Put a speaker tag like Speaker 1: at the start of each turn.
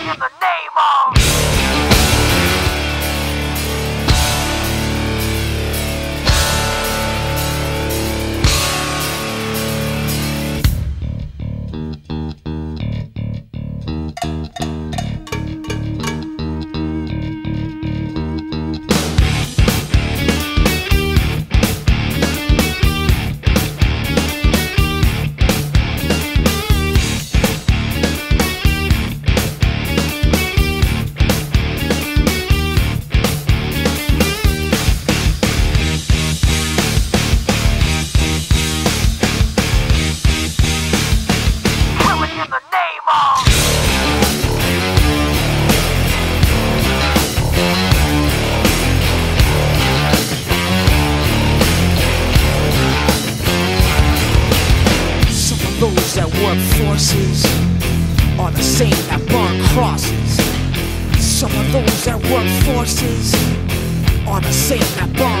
Speaker 1: in the name of.
Speaker 2: Those that work forces are the same that burn crosses. Some of those that work forces are the same that burn